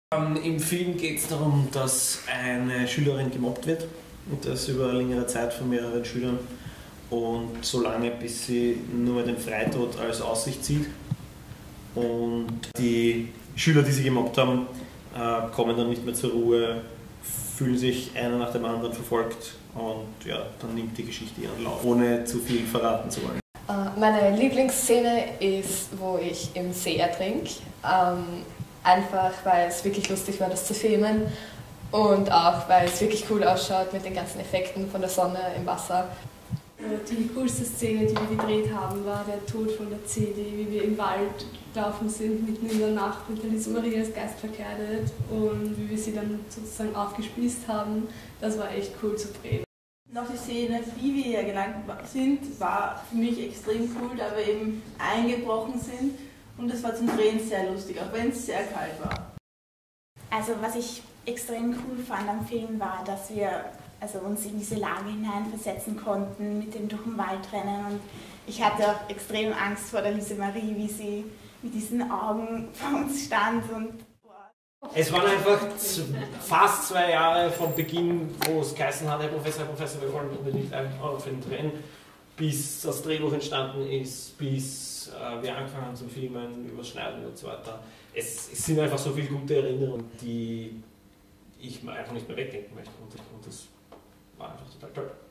Im Film geht es darum, dass eine Schülerin gemobbt wird und das über längere Zeit von mehreren Schülern und so lange, bis sie nur den Freitod als Aussicht sieht. Und die Schüler, die sie gemobbt haben, kommen dann nicht mehr zur Ruhe, fühlen sich einer nach dem anderen verfolgt und ja, dann nimmt die Geschichte ihren Lauf, ohne zu viel verraten zu wollen. Meine Lieblingsszene ist, wo ich im See ertrinke. Einfach weil es wirklich lustig war, das zu filmen und auch weil es wirklich cool ausschaut mit den ganzen Effekten von der Sonne im Wasser. Die coolste Szene, die wir gedreht haben, war der Tod von der Cedi, wie wir im Wald gelaufen sind, mitten in der Nacht mit der Lisa Marie als Geist verkleidet und wie wir sie dann sozusagen aufgespießt haben. Das war echt cool zu drehen. Noch die Szene, wie wir hier gelangt sind, war für mich extrem cool, da wir eben eingebrochen sind. Und es war zum Drehen sehr lustig, auch wenn es sehr kalt war. Also was ich extrem cool fand am Film war, dass wir uns in diese Lage hineinversetzen konnten, mit dem durch den Wald rennen. Und ich hatte auch extrem Angst vor der Lisa Marie, wie sie mit diesen Augen vor uns stand. Und es waren einfach fast 2 Jahre vom Beginn, wo es geheißen hat, Herr Professor, wir wollen unbedingt einen Horrorfilm drehen, bis das Drehbuch entstanden ist, bis wir angefangen haben zu filmen, überschneiden und so weiter. Es sind einfach so viele gute Erinnerungen, die ich mir einfach nicht mehr wegdenken möchte und das war einfach total toll.